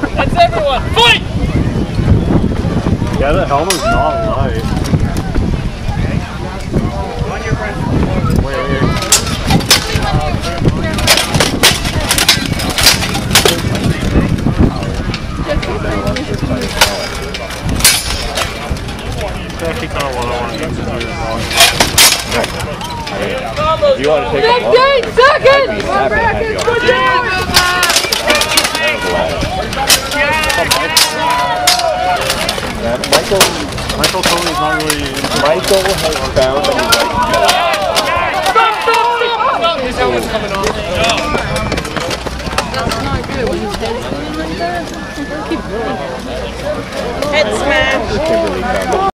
That's everyone. Fight! Yeah, the helmet's not light. That's actually kind of what I want to do. If you want to take 15 seconds! Brakkas, good job! Michael Tony's not really into Michael has found a Stop! His helmet's coming off. That's not good when his head's going like that. Keep going. Head smash.